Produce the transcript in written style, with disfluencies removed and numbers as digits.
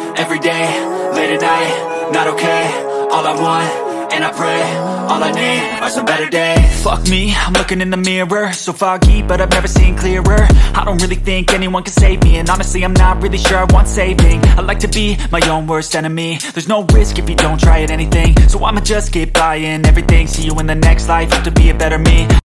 every day, late at night, not okay. All I want, and I pray, all I need are some better days. Fuck me, I'm looking in the mirror, so foggy, but I've never seen clearer. I don't really think anyone can save me, and honestly I'm not really sure I want saving. I like to be my own worst enemy. There's no risk if you don't try at anything, so I'ma just keep buying everything. See you in the next life, have to be a better me.